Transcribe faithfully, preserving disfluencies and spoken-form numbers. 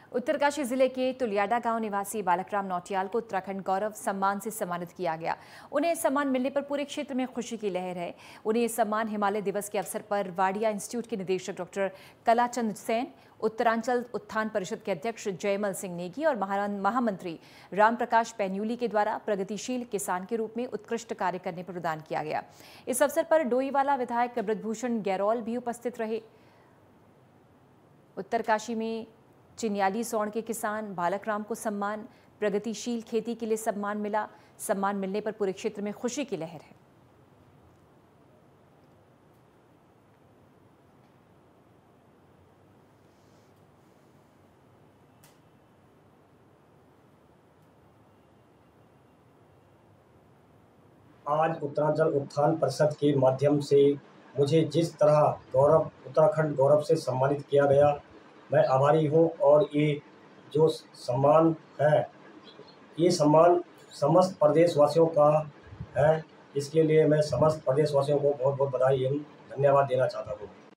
उत्तरकाशी जिले के तुलियाडा गांव निवासी बालकराम नौटियाल को उत्तराखंड गौरव सम्मान से सम्मानित किया गया। उन्हें सम्मान मिलने पर पूरे क्षेत्र में खुशी की लहर है। उन्हें यह सम्मान हिमालय दिवस के अवसर पर वाडिया इंस्टीट्यूट के निदेशक डॉक्टर कलाचंद सेन, उत्तरांचल उत्थान परिषद के अध्यक्ष जयमल सिंह नेगी और महामंत्री रामप्रकाश पैन्यूली के द्वारा प्रगतिशील किसान के रूप में उत्कृष्ट कार्य करने पर प्रदान किया गया। इस अवसर पर डोईवाला विधायक ब्रजभूषण गैरोल भी उपस्थित रहे। उत्तरकाशी में चिन्याली सौण के किसान बालकराम को सम्मान, प्रगतिशील खेती के लिए सम्मान मिला। सम्मान मिलने पर पूरे क्षेत्र में खुशी की लहर है। आज उत्तरांचल उत्थान परिषद के माध्यम से मुझे जिस तरह गौरव उत्तराखंड गौरव से सम्मानित किया गया, मैं आभारी हूं। और ये जो सम्मान है, ये सम्मान समस्त प्रदेशवासियों का है। इसके लिए मैं समस्त प्रदेशवासियों को बहुत बहुत बधाई एवं धन्यवाद देना चाहता हूं।